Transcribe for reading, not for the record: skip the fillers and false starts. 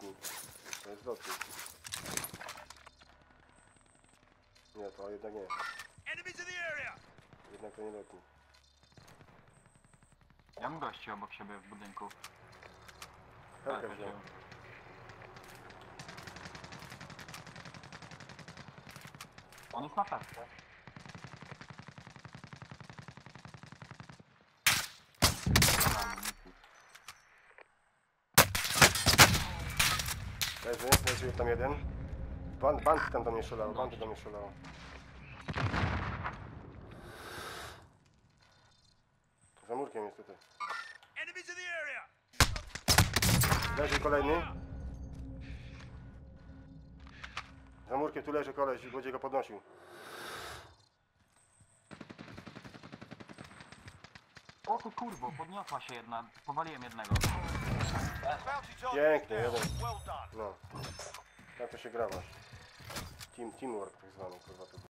lotnik. To jest lotnik. Nie, to jednak nie. Jednak to nie lotnik. Ja mam gości obok siebie w budynku. Helkę wziął. On jest na pewno. Leży tam jeden. Bandy tam do mnie strzelało, bandy do mnie strzelało. Za murkiem jest tutaj. Leży kolejny. Za murkiem tu leży koleś, będzie go podnosił. O ty kurwo, podniosła się jedna. Powaliłem jednego. Pięknie, jeden. No. Jak to się gra masz? Teamwork tak zwany, kurwa to.